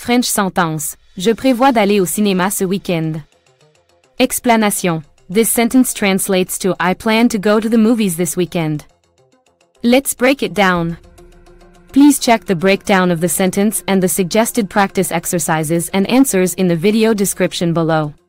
French sentence. Je prévois d'aller au cinéma ce week-end. Explanation. This sentence translates to I plan to go to the movies this weekend. Let's break it down. Please check the breakdown of the sentence and the suggested practice exercises and answers in the video description below.